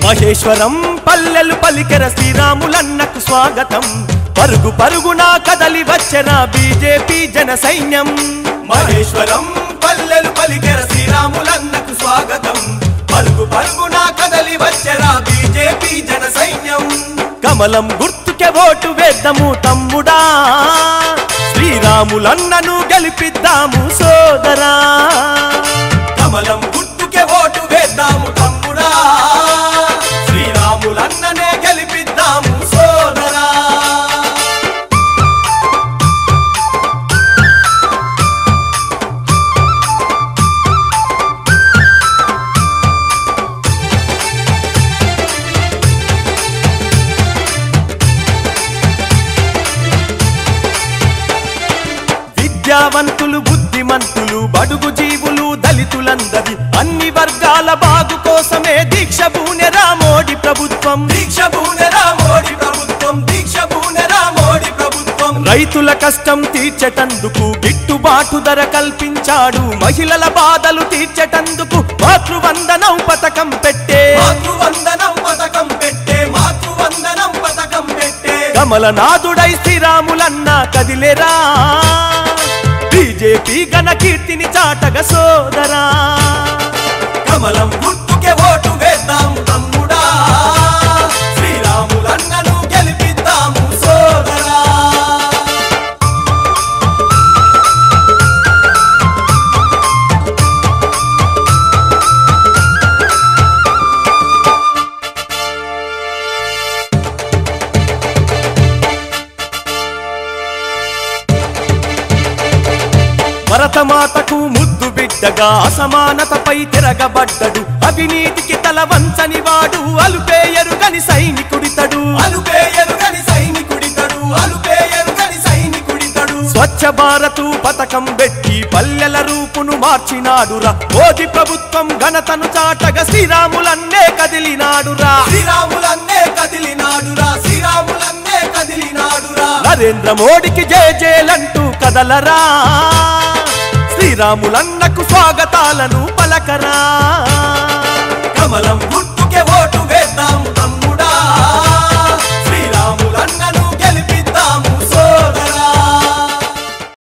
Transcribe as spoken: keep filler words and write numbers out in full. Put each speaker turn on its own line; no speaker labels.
మహేశ్వరం పల్లెలు పలికెర శ్రీరాములన్నకు స్వాగతం పరుగు పరుగున కదలి వచ్చెన బీజేపీ జన సైన్యం
మహేశ్వరం పల్లెలు పలికెర శ్రీరాములన్నకు స్వాగతం పరుగు పరుగున కదలి వచ్చెన బీజేపీ జన సైన్యం
కమలం గుర్తుకే ఓటు వేద్దాము తమ్ముడా శ్రీరాములన్నను గెలిపిద్దాము సోదరా
కమలం గుర్తుకే ఓటు వేద్దాము తమ్ముడా శ్రీరాములన్ననే గెలిపిద్దాము సోదరా
విద్యావంతులు బుద్ధిమంతులు బడుగు జీవులు దళితులందరి అన్ని వర్గాల బాగు కోసమే దీక్ష బూనెరా మోడీ ప్రభుత్వం
దీక్ష బూనెరా మోడీ ప్రభుత్వం దీక్ష బూనెరా మోడీ ప్రభుత్వం
రైతుల కష్టం తీర్చేటందుకు గిట్టుబాటు ధర కల్పించాడు మహిళల బాధలు తీర్చేటందుకు మాతృవందనం పథకం పెట్టే
మాతృవందనం పథకం పెట్టే మాతృవందనం పథకం పెట్టే
కమలనాథుడై శ్రీరాములన్న కదిలేరా బీజేపీ ఘన కీర్తిని చాటగ సోదరా
కమలం గుర్తుకే ఓటు వేద్దాము తమ్ముడా శ్రీరాములన్నను గెలిపిద్దాము సోదరా
భరతమాతకు ముద్దు బిడ్డగా అసమానతపై తిరగబడ్డడు అవినీతికి తల వంచని వాడు అలుపేయరుగని సైనికుడితడు
అలుపేయరుగని సైనికుడితడు అలుపేయరుగని సైనికుడితడు
స్వచ్ఛ భారత్ పథకం పెట్టి పల్లెల రూపును మార్చినాడురా మోదీ ప్రభుత్వం ఘనతను చాటగా శ్రీరాములన్నే కదిలినాడురా
శ్రీరాములన్నే కదిలినాడురా శ్రీరాములన్నే కదిలినాడురా
నరేంద్ర మోడీకి జయ జయలంటూ కదలరా శ్రీరాములన్నకు స్వాగతాలను పలకరా।